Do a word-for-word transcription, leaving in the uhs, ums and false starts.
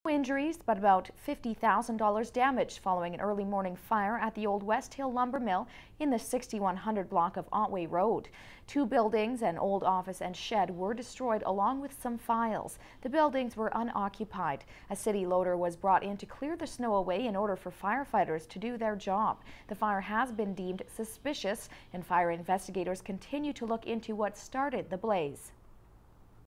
Injuries, but about fifty thousand dollars damaged following an early morning fire at the old Westhill Lumber Mill in the sixty-one hundred block of Otway Road. Two buildings, an old office and shed, were destroyed along with some files. The buildings were unoccupied. A city loader was brought in to clear the snow away in order for firefighters to do their job. The fire has been deemed suspicious, and fire investigators continue to look into what started the blaze.